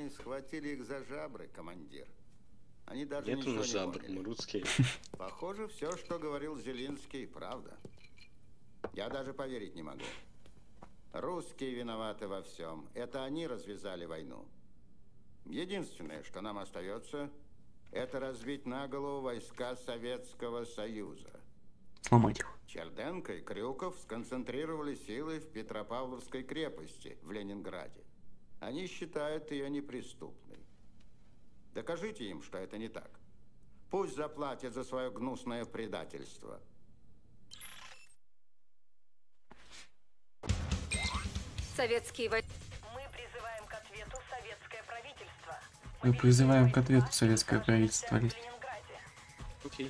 Мы схватили их за жабры, командир. Они даже Нету ничего на не жабр, поняли. мы русские. Похоже, все, что говорил Зелинский, правда. Я даже поверить не могу. Русские виноваты во всем. Это они развязали войну. Единственное, что нам остается, это разбить на голову войска Советского Союза. Сломать их. Черденко и Крюков сконцентрировали силы в Петропавловской крепости в Ленинграде. Они считают ее неприступной. Докажите им, что это не так. Пусть заплатят за свое гнусное предательство. Советские войска. Мы призываем к ответу советское правительство. Мы призываем к ответу советское правительство. В Ленинграде. Окей.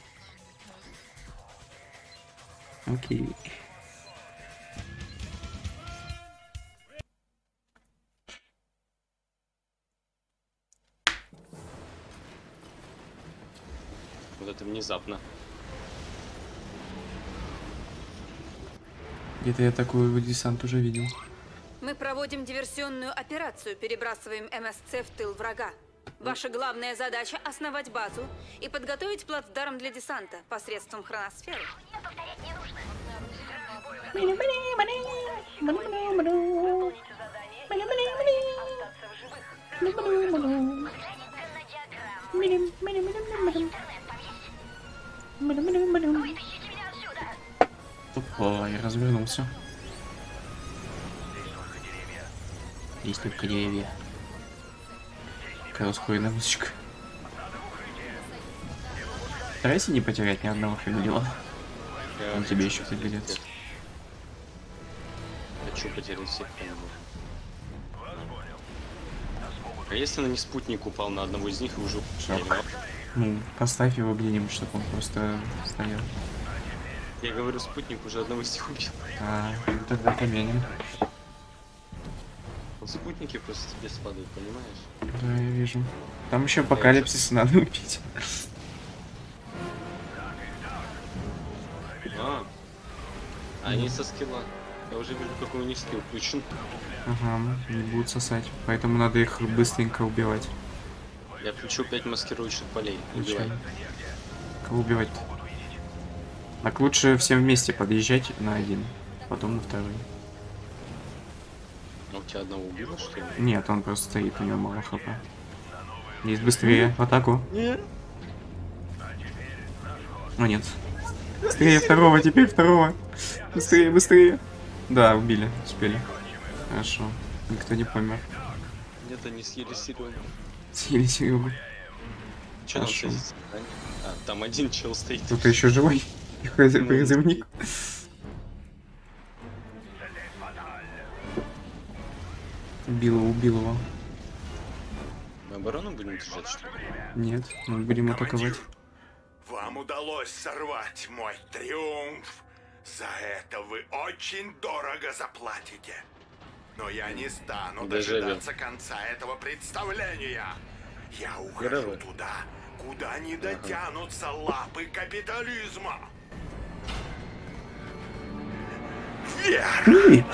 Окей. Вот это внезапно. Где-то я такой десант уже видел. Мы проводим диверсионную операцию, перебрасываем МСЦ в тыл врага. Ваша главная задача – основать базу и подготовить плацдарм для десанта посредством хроносферы. Выполните задание. Остаться в живых. Опа, я развернулся. Есть только деревья. Какая ускоренная музычка. Старайся не потерять ни одного фигурила. Он тебе еще пригодится. Хочу потерять всех фигурилов. А если на не спутник упал на одного из них и уже проиграл? Ну, поставь его где-нибудь, чтобы он просто стоял. Я говорю, спутник уже одного из них убил. А, ну тогда поменим. Вот спутники просто тебе спадают, понимаешь? Да, я вижу. Там еще апокалипсис надо убить. Они со скилла. Я уже вижу, какой у них скилл включен. Ага, не будут сосать. Поэтому надо их быстренько убивать. Я включил 5 маскировочных полей. Включай. Убивай. Кого убивать-то? Так лучше всем вместе подъезжать на один, потом на второй. А у тебя одного убило, что ли? Нет, он просто стоит, у него мало хп. Есть быстрее, в атаку. Нет. О, нет. Быстрее второго, теперь второго. Быстрее, быстрее. Да, убили, успели. Хорошо, никто не помер. Нет, они съели Серегу. Съели Серегу. Че там Хорошо. садится? А, там один чел стоит. Кто-то еще живой. Призывник. Убил его. Мы оборону будем держать, что ли? Нет, мы будем атаковать. Вам удалось сорвать мой триумф. За это вы очень дорого заплатите. Но я не стану Дежавю. дожидаться конца этого представления. Я ухожу Здорово. туда, куда не дотянутся лапы капитализма. Вверх!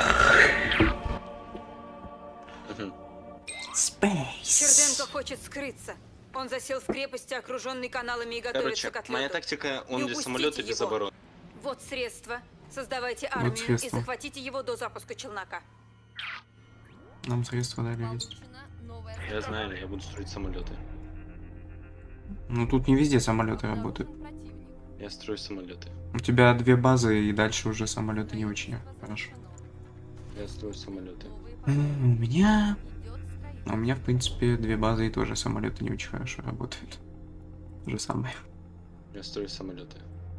Черденко хочет скрыться. Он засел в крепости, окруженный каналами и готовится Короче, к отлету. моя тактика, он Не для упустите самолета без его. обороны. Вот средства. Создавайте армию средства. и захватите его до запуска челнока. Нам средства дали есть. Я знаю, я буду строить самолеты. Ну тут не везде самолеты работают. Я строю самолеты. У тебя 2 базы и дальше уже самолеты не очень хорошо. Я строю самолеты. У меня в принципе 2 базы и тоже самолеты не очень хорошо работают. То же самое. Я строю самолеты.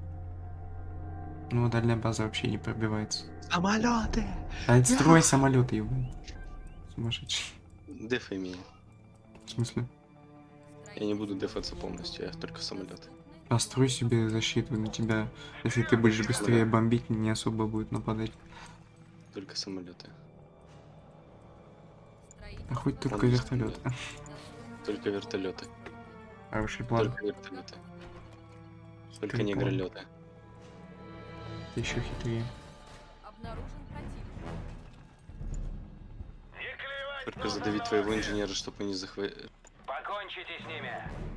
Ну, дальняя база вообще не пробивается. Самолеты! А строй самолеты, его. Сумасшедший. Дефай меня. В смысле? Я не буду дефаться полностью, я только самолеты. Построй себе защиту на тебя. Если ты будешь быстрее бомбить, не особо будет нападать. Только самолеты. А хоть только Он вертолет. Только вертолеты. Хороший план. Только вертолеты. Только Прикол. негролеты. Ты еще хитрее. Обнаружен противник. Не клевать Только задавить твоего инженера, чтобы они захватили. Покончите с ними.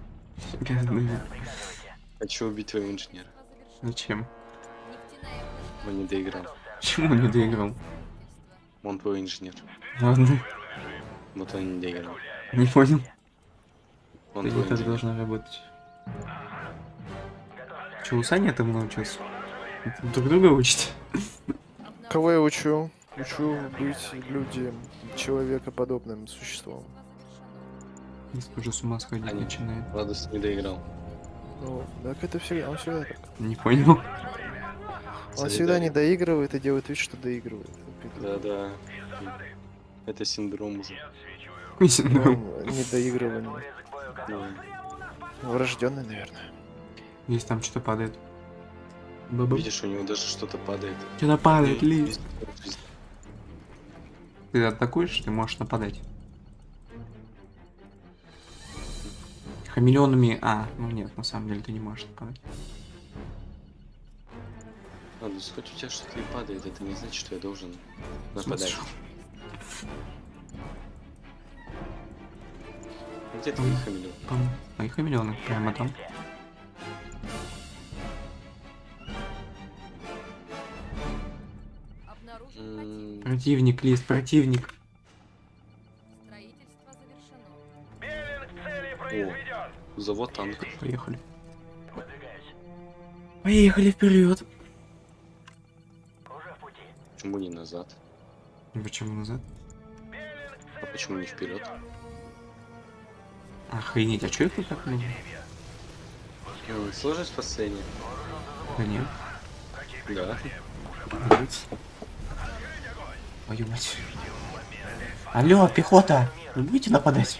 Хочу убить твоего инженера. Зачем? Он не доиграл. Почему не доиграл? Он твой инженер. Ладно, Вот он не доиграл. не понял. Он Это твой не так инженер. должно работать. Че, у Сани этому научился? Это друг друга учите? Кого я учу? Учу быть людям, человекоподобным существом. Если уже с ума сходить Аня. начинает. Владус не доиграл. Ну, так это всегда, он всегда так. Не понял. Он всегда не доигрывает и делает вид, что доигрывает. Да-да. Это синдром уже. Ну, не доигрывание. Ну, Врожденный, наверное. Если там что-то падает. Баба. видишь, у него даже что-то падает. Что-то падает, И- лист. Ты атакуешь, ты можешь нападать. Хамелеонами... А, ну нет, на самом деле ты не можешь нападать. Владус, хоть у тебя что-то и падает, это не значит, что я должен В смысле, нападать. что? Где твои хамелеоны? Там мои хамелеоны прямо там. М, Противник, лист, противник. Строительство завершено. Беллинг цели произведен. Завод танк. Поехали. Выдвигаюсь. Поехали вперед. Уже в пути. Почему не назад? Почему назад? А почему не вперед? Охренеть, а чё их тут так много? Сложность последняя? Да нет. Да. Твою мать. Алло, пехота! Вы будете нападать?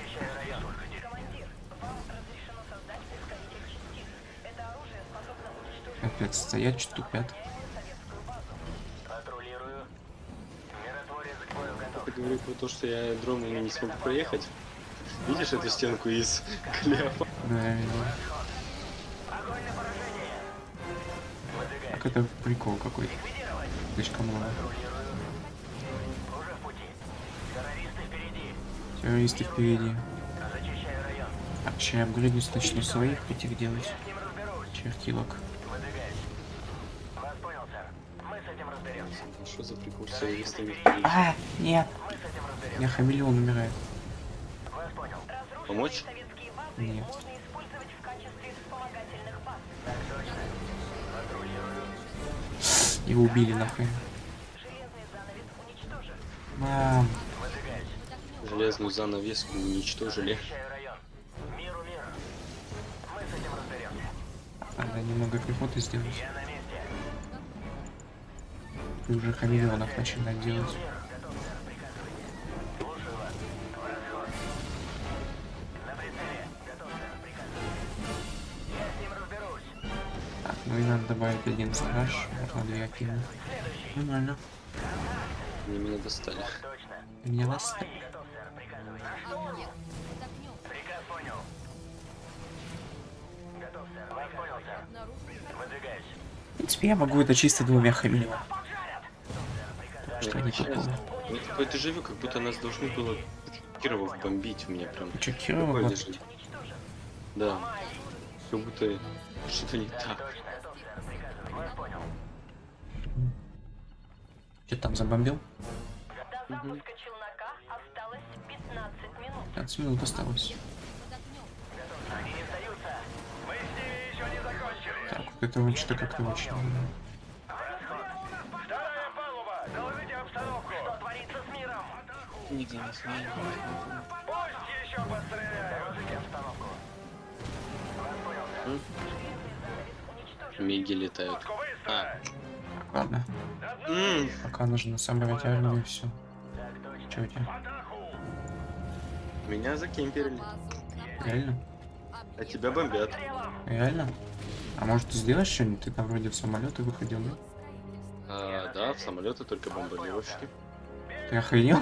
Опять стоять, что тупят. Патрулирую. Миротворец к бою готов. Я говорю про то, что я дронами не смогу проехать. Видишь эту стенку из кляпа? Да, я видел. Так это прикол какой-то. Слишком много. Уже в пути. Террористы впереди. Террористы впереди. Зачищаю район. Так, сейчас я апгрейднусь, начну своих этих делать. С ним разберусь. Чертилок. Выдвигаюсь. Вас понял, сэр. Мы с этим разберемся. Что за прикол с террористами впереди? А, нет. Мы с этим У разберемся. меня хамелеон умирает. Вас понял. Помочь? Советские базы Нет. можно использовать в качестве вспомогательных баз. Так точно. Патрулирую. Его убили нахрен. Железный занавес уничтожен. Мам. Выдвигаюсь. Железную занавеску уничтожили. Зачищаю район. Миру мир. Мы с этим разберемся. Надо немного пехоты сделать. Я на месте. И уже хамелеонов начинать делать. Мир. Готов, сэр. Приказывайте. Слушаю вас. В расход. На прицеле. Готов, сэр. Приказывайте. Я с ним разберусь. Так, ну и надо добавить один страж. Вот надо я кину. Нормально. Они меня достали. Точно. Ты меня нас... Готов, сэр. Приказывайте. Приказ понял. Готов, сэр. Вас понял, сэр. Выдвигаюсь. В принципе, я могу это чисто двумя хамелеонами. Что они такого? Я такой дежавю, как будто нас должны было Кировов бомбить у меня прям. Че, Кирова Такое вот? дежавю. Да. Как будто что-то не так. Вас понял. Что там забомбил? До запуска челнока осталось 15 минут. 15 минут осталось. Они не сдаются. Мы с ними еще не закончили. Так, вот это вот что как-то очень... Вторая палуба. Доложите обстановку. Что творится с миром? Нигде не смею. Пусть еще постреляют. Доложите обстановку. Вас понял, сэр. Миги летают. А, Так, ладно. м, Пока нужно собрать армию и все. Че у тебя? меня закемперили. Реально? А тебя бомбят. Реально? А может ты сделаешь что-нибудь? Ты там вроде в самолеты выходил, да? А, да, в самолеты только бомбардировщики. Ты охренел?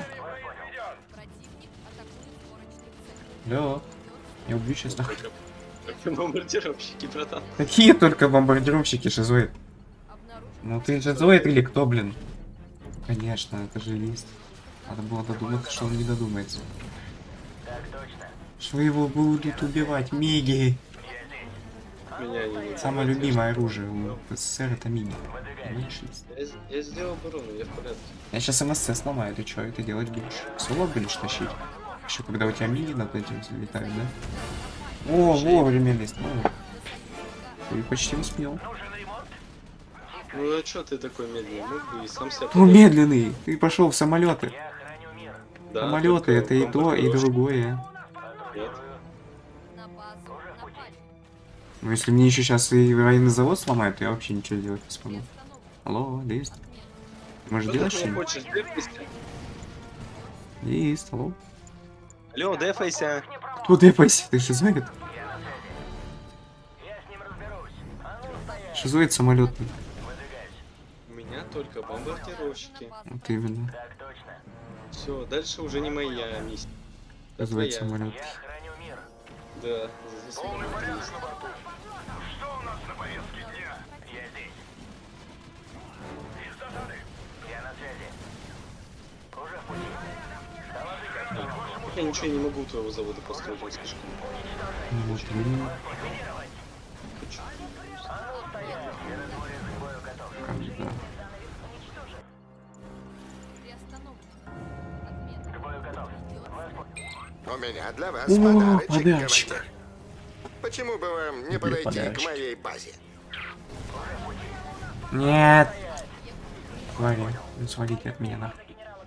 Алло. Я убью сейчас нахуй. Только бомбардировщики, братан. Какие только бомбардировщики, шизоид? Ну ты шизоид или кто, блин? Конечно, это же лист. Надо было додуматься, что он не додумается. Так точно. Что его будут убивать миги. Меня не... Самое любимое оружие у СССР это миги. Понимаешь? Я сделал оборону, я в порядке. Я сейчас МСЦ сломаю, ты что это делать будешь? Соло будешь тащить? Еще когда у тебя миги над этим залетают, да? О, вовремя лезть, ну. Ты почти успел. Ну а чё ты такой медленный? Ну и сам себя... Ну медленный, ты пошел в самолеты. Я охраню мир. Да, Самолеты только это и то, и бомбардировщик. другое. Нет. На базу напали. Ну если мне еще сейчас и военный завод сломают, то я вообще ничего делать не смогу. Алло, лист. Может Что делать ты что-нибудь? хочешь, дефайся? Лист, алло. Алло, дефайся. Кто депайся? Ты шизоид? Я с ним разберусь. А ну стоять. Шизоид самолетный. Выдвигайся. У меня только бомбардировщики. Вот именно. Так точно. Все, дальше уже не моя миссия. Это Шизоид твоя. самолет. Я охраню мир. Да, засунул. Что у нас на повестке дня? Я здесь. Из засады. Я на связи. Уже в пути. Я ничего не могу у твоего завода построить, он слишком. Ну, вот именно. Хочу. А ну стоять. Миротворец к бою готов. Как бы, да. Приостановлен. Отмена. К бою готов. У меня для вас О, подарочек, подарочек. командир. Почему бы вам не Люблю подойти подарочки. к моей базе? Нет. Твари, ну свалите от меня нахуй.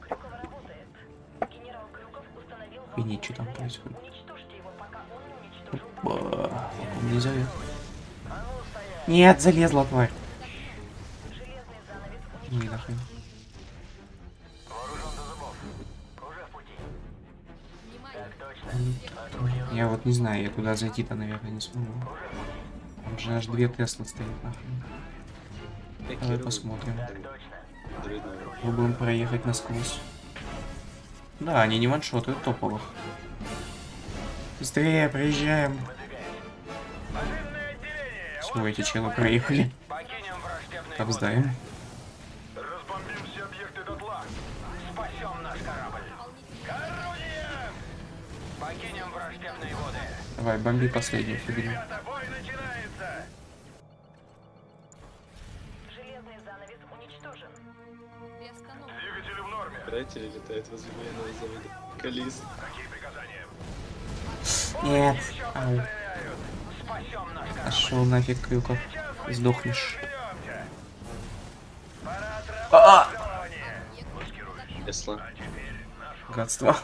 Винить, что там происходит. Опа, он не зовет. Нет, залезла тварь. Ну и нахрен. Вооружен до зубов. Уже в пути. Внимание. Так точно. Я вот не знаю, я туда зайти-то, наверное, не смогу. Там же аж 2 Теслы стоит нахрен. Давай посмотрим. Попробуем проехать насквозь. Да, они не ваншотают топовых. Быстрее, проезжаем. Все, эти челы проехали. Покинем враждебный Обздаем. Разбомбим все объекты дотла. Спасем наш корабль. Покинем враждебные воды. Давай, бомби последнюю фигню. Бой начинается. Железный занавес уничтожен. Приостановлен. Двигатели в норме. Каратель летает возле военного завода. Калист. Какие приказания? Нет. Ау. Спасем наш корабль. Пошел нафиг, Крюков. Сдохнешь. Тесла. Гадство.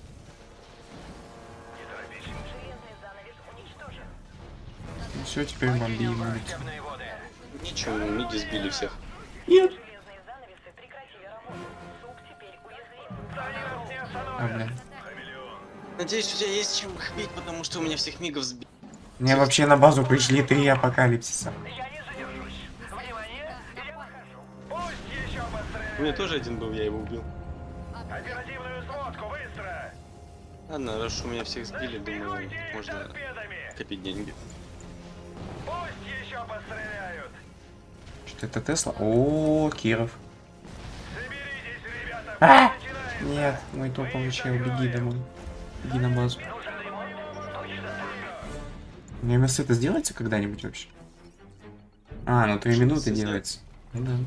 Железный занавес уничтожен. Все, теперь бомби ему улицу. Враждебные воды. Ничего, миги сбили всех. Нет. Железные занавесы прекратили работу. Сук теперь уязвим. А, блин. Надеюсь, у тебя есть чем их бить, потому что у меня всех мигов сбили. Мне вообще на базу пришли 3 апокалипсиса. Я не задержусь. Внимание. Я выхожу. Пусть еще У меня тоже один был, я его убил. оперативную сводку, быстро! Ладно, раз у меня всех сбили, думаю, можно копить деньги. Пусть еще постреляют! Что это Тесла? О, Киров. Соберитесь, ребята, А! начинается! Нет, мой топовый чел, беги домой. Беги на базу. Мне МС это сделается когда-нибудь вообще? А, ну 3 минуты делается. Ну да.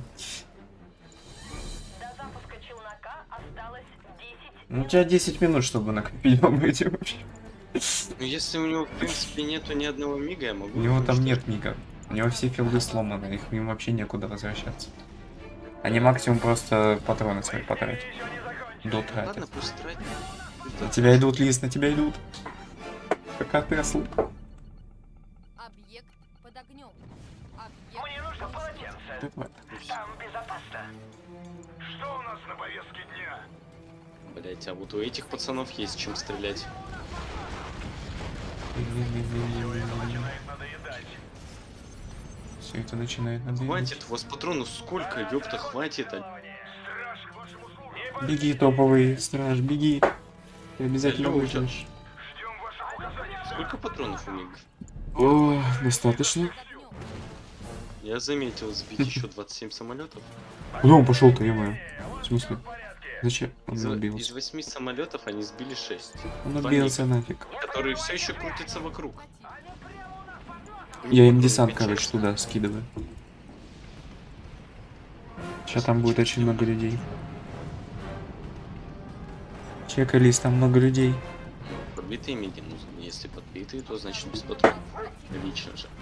До запуска челнока осталось 10 Ну, у тебя 10 минут, чтобы накопить эти вообще. Ну если у него, в принципе, нету ни одного мига, я могу... У него там уничтожить. нет мига. У него все филды сломаны, их им вообще некуда возвращаться. Они максимум просто патроны свои потратят. До тратят. Ладно, пусть тратит. На тебя идут, Лиз, на тебя идут. Какая Тесла. Объект под огнем. Объект. Мне нужно полотенце. Давай. Там безопасно. Что у нас на повестке дня? Блять, а вот у этих пацанов есть чем стрелять. Все это начинает надоедать. Хватит, у вас патронов сколько, ёпта, хватит. Беги, топовый страж, беги. Ты обязательно Алло, выживешь. Сколько патронов у мигов? О, достаточно. Под огнем. Я заметил сбить еще 27 самолетов. Куда он пошел-то, ё-моё? В смысле? Зачем? Он Из убился. 8 самолетов они сбили 6. Он убился нафиг. Которые все еще крутятся вокруг. Я им десант, короче, туда скидываю. Сейчас там будет очень много людей. Чекай лист, там много людей. Подбитые миги нужны. Если подбитые, то значит без патронов. Лично же.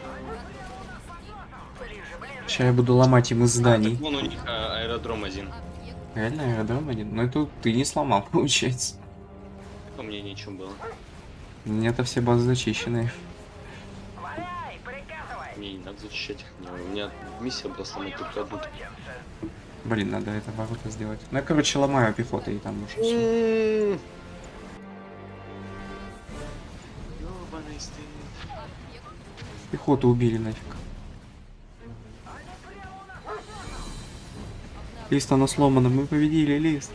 Сейчас я буду ломать им из зданий. Вон у них аэродром один. Реально аэродром один? Но это ты не сломал, получается. По мне ничего было. У меня-то все базы зачищенные. Мне не надо зачищать их. У меня миссия была сломать только одну. Блин, надо это ворота сделать. Ну я, короче, ломаю пехоту и там уже все. Ёбаный стыд. Пехоту убили нафиг. Лист, оно сломано, мы победили, лист.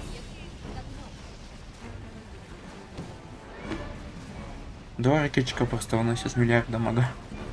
Два ракетчика просто уносят с миллиард дамага.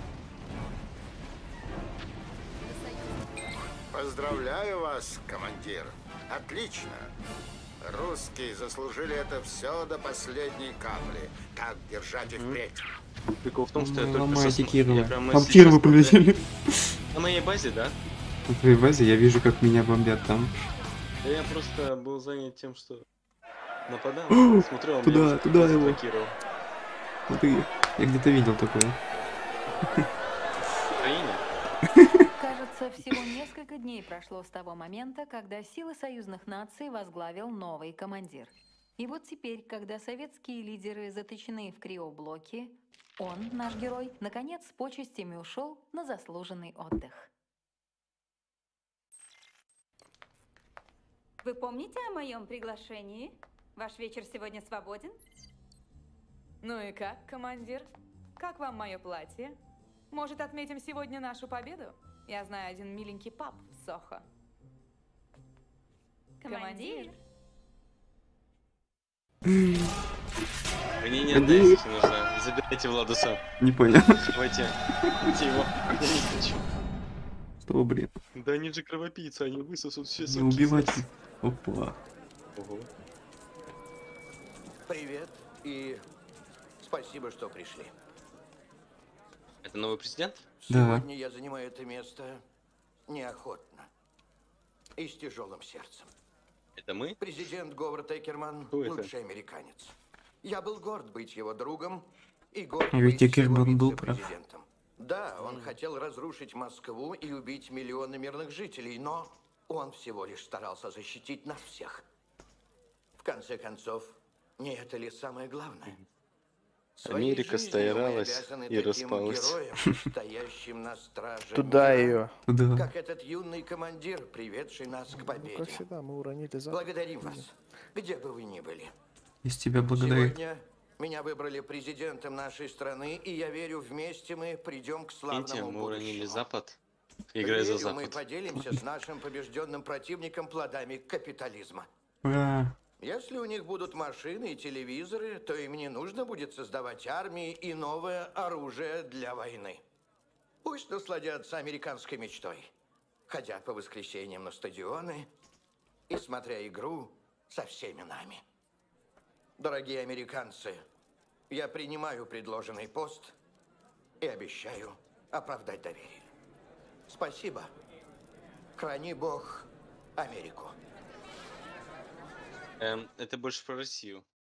Поздравляю вас, командир. Отлично. Русские заслужили это все до последней капли. Так держать и впредь. Прикол в том, что я только Ломайте я Кирова. прямо Там сейчас Кировы полетели. На моей базе, да? На твоей базе я вижу, как меня бомбят там. Да я просто был занят тем, что нападал. Смотрел, Туда его. блокировал. Смотри, я где-то видел такое. Украина? Кажется, всего несколько дней прошло с того момента, когда силы союзных наций возглавил новый командир. И вот теперь, когда советские лидеры заточены в криоблоке, он, наш герой, наконец с почестями ушел на заслуженный отдых. Вы помните о моем приглашении? Ваш вечер сегодня свободен? Ну и как, командир? Как вам мое платье? Может, отметим сегодня нашу победу? Я знаю один миленький паб в Сохо. Командир? Мне не отдайте, нужно. Забирайте Владуса. Не понял. Давайте его. Я не хочу. Что, блин? Да они же кровопийцы, они высосут все Не соки. убивать. Опа. Ого. Привет и спасибо, что пришли. Это новый президент? Да. Сегодня я занимаю это место неохотно и с тяжелым сердцем. Это мы? Президент Говард Экерман Кто это? лучший американец. Я был горд быть его другом и горд А ведь быть его Экерман был прав. вице-президентом. Да, он хотел разрушить Москву и убить миллионы мирных жителей, но он всего лишь старался защитить нас всех. В конце концов, не это ли самое главное? Своей Америка жизнью старалась мы обязаны и таким распалась. героям, стоящим на страже Туда мира, ее. Да. как этот юный командир, приведший нас к Ну, победе. как всегда, мы уронили за. Благодарим вас, где бы вы ни были. Из тебя благодарю. Сегодня меня выбрали президентом нашей страны, и я верю, вместе мы придем к славному Видите, мы уронили будущему. Запад. Играй за Верю, мы Запад. поделимся с нашим побежденным противником плодами капитализма. Ура. Если у них будут машины и телевизоры, то им не нужно будет создавать армии и новое оружие для войны. Пусть насладятся американской мечтой, ходя по воскресеньям на стадионы и смотря игру со всеми нами. Дорогие американцы, я принимаю предложенный пост и обещаю оправдать доверие. Спасибо. Храни Бог Америку. Это больше про Россию.